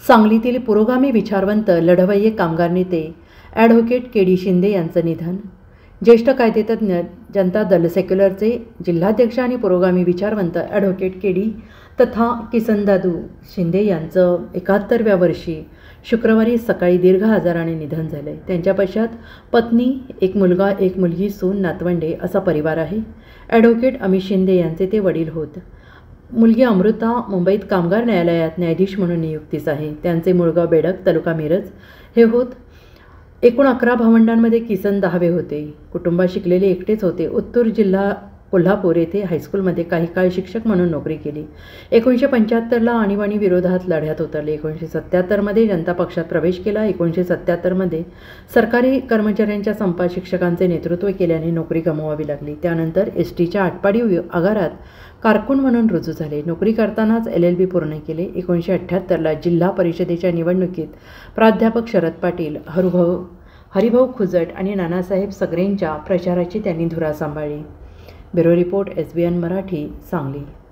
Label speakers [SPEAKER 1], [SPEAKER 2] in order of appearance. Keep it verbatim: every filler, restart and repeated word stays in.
[SPEAKER 1] सांगलीतील पुरोगामी विचारवंत लढवय्ये कामगार नेते ॲडव्होकेट के डी शिंदे यांचं निधन. ज्येष्ठ कायदेतज्ञ जनता दल सेक्युलरचे जिल्हाध्यक्ष आणि पुरोगामी विचारवंत ॲडव्होकेट के डी तथा किसनदादू शिंदे यांचं एकाहत्तरव्या वर्षी शुक्रवारी सकाळी दीर्घ आजाराने निधन झाले. त्यांच्या पश्चात पत्नी, एक मुलगा, एक मुलगी, सून, नातवंडे असा परिवार आहे. ॲडव्होकेट अमित शिंदे यांचे ते वडील होत. मुलगी अमृता मुंबईत कामगार न्यायालयात न्यायाधीश म्हणून नियुक्तीस आहे. त्यांचे मूळगाव बेडक, तालुका मिरज हे होत. एकूण अकरा भावंडांमध्ये किसन दहावे होते. कुटुंबात शिकलेले एकटेच होते. उत्तूर जिल्हा कोल्हापूर येथे हायस्कूलमध्ये काही काळ शिक्षक म्हणून नोकरी केली. एकोणीसशे पंच्याहत्तरला आणीबाणी विरोधात लढ्यात उतरले. एकोणीसशे सत्त्याहत्तरमध्ये जनता पक्षात प्रवेश केला. एकोणीसशे सत्त्याहत्तरमध्ये सरकारी कर्मचाऱ्यांच्या संपात शिक्षकांचे नेतृत्व केल्याने नोकरी गमवावी लागली. त्यानंतर एस टीच्या आटपाडी आगारात कारकून म्हणून रुजू झाले. नोकरी करतानाच एल एल बी पूर्ण केले. एकोणीसशे अठ्ठ्याहत्तरला जिल्हा परिषदेच्या निवडणुकीत प्राध्यापक शरद पाटील, हरुभाऊ हरिभाऊ खुजट आणि नानासाहेब सगरेंच्या प्रचाराची त्यांनी धुरा सांभाळली. Bureau report, S B N Marathi, Sangli.